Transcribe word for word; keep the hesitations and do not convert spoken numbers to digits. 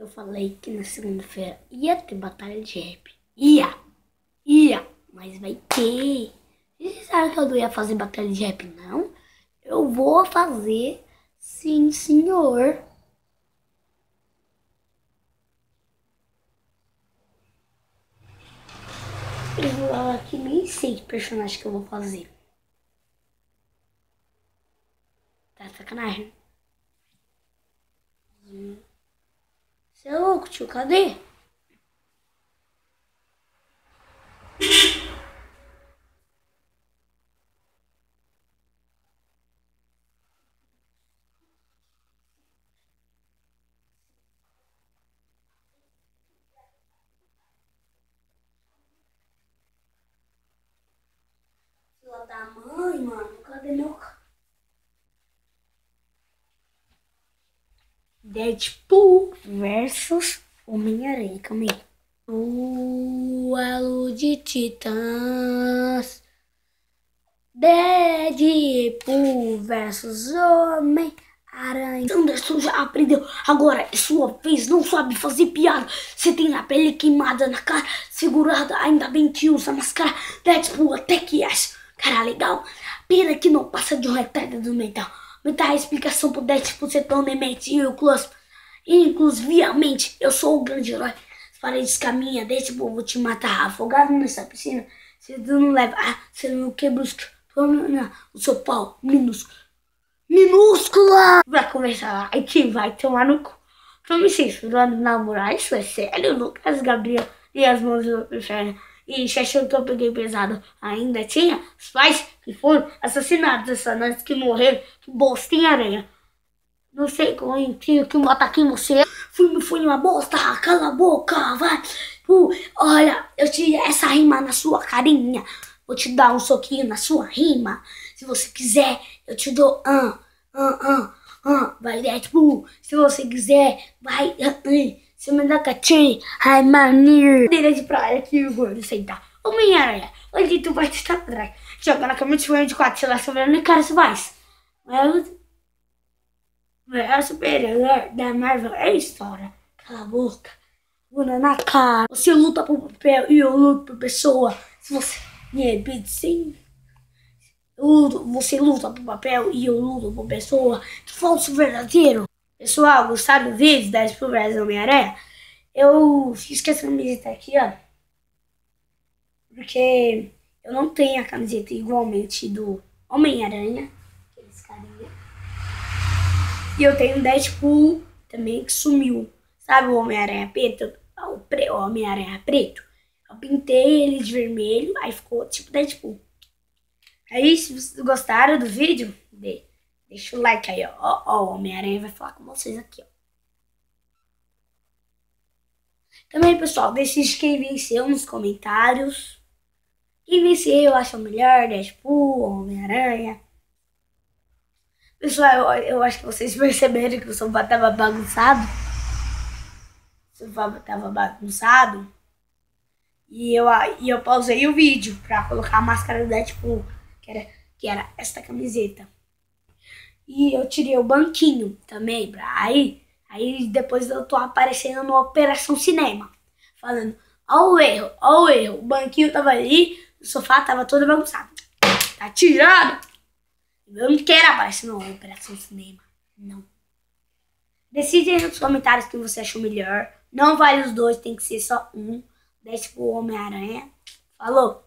Eu falei que na segunda-feira ia ter batalha de rap. Ia, ia, mas vai ter. E você sabe que eu não ia fazer batalha de rap, não? Eu vou fazer, sim, senhor. Eu vou lá aqui, nem sei que personagem que eu vou fazer. Tá sacanagem? Você é louco, tio? Cadê? Filha da mãe, mano. Cadê meu carro? Deadpool versus Homem-Aranha. Calma aí. Duelo de titãs. Deadpool versus Homem-Aranha. Anderson já aprendeu. Agora é sua vez. Não sabe fazer piada. Você tem a pele queimada na cara, segurada. Ainda bem que usa máscara. Deadpool até que é. Cara legal. Pena que não passa de um retardado mental. Me dá a explicação pro Deadpool ser tão demente e inclusive, inclusivamente, eu sou o grande herói. As paredes caminham, Deadpool, vou te matar afogado nessa piscina. Se tu não leva, ah, você não quebra os, o seu pau minúsculo. Minúscula! Vai conversar lá, aí que vai tomar no cu. Pra me censurando, namorar, isso é sério, Lucas Gabriel e as mãos do inferno. E você achou que eu peguei pesado? Ainda tinha os pais que foram assassinados, essa noite que morreram, que bosta em aranha. Não sei como tinha que matar aqui você. Fui, fui uma bosta, cala a boca, vai. Uh, olha, eu tirei essa rima na sua carinha. Vou te dar um soquinho na sua rima. Se você quiser, eu te dou ah, ah, ah, ah. Vai, Deadpool. Se você quiser, vai, ah, ah. Se me dá catinho, ai, maneiro. Cadeira de praia que o gordo sentar. Homem-Aranha, onde tu vai estar atrás? Joga na cama de banho de quatro, sei lá, sobrando cara, você faz. Mas é o super-herói da Marvel, é história. Cala a boca. Bunda na cara. Você luta por papel e eu luto por pessoa. Se você me repete sim. Você luta por papel e eu luto por pessoa. Falso verdadeiro. Pessoal, gostaram do vídeo da Explorers Homem-Aranha? Eu fiz com essa camiseta aqui, ó. Porque eu não tenho a camiseta igualmente do Homem-Aranha. Aqueles carinha. E eu tenho um Deadpool também que sumiu. Sabe o Homem-Aranha preto? O, pre... o Homem-Aranha preto. Eu pintei ele de vermelho, aí ficou tipo Deadpool. Aí, se vocês gostaram do vídeo, deixa o like aí, ó. Ó, ó, o Homem-Aranha vai falar com vocês aqui, ó. Também, pessoal, decide quem venceu nos comentários. Quem venceu, acha melhor, Deadpool, Homem-Aranha. Pessoal, eu, eu acho que vocês perceberam que o sofá tava bagunçado. O sofá tava bagunçado. E eu, e eu pausei o vídeo pra colocar a máscara do Deadpool, que era, que era esta camiseta. E eu tirei o banquinho também, pra aí, aí depois eu tô aparecendo no Operação Cinema, falando, ó o erro, ó o erro, o banquinho tava ali, o sofá tava todo bagunçado. Tá tirado! Eu não quero aparecer no Operação Cinema, não. Decide aí nos comentários quem você achou melhor. Não vale os dois, tem que ser só um. Deadpool, Homem-Aranha. Falou!